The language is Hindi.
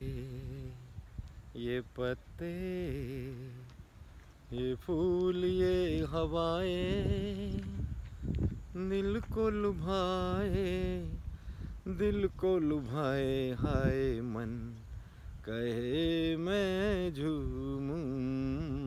ये पत्ते, ये फूल, ये हवाएं दिल को लुभाए, दिल को लुभाए। हाय मन कहे मैं झूमूं।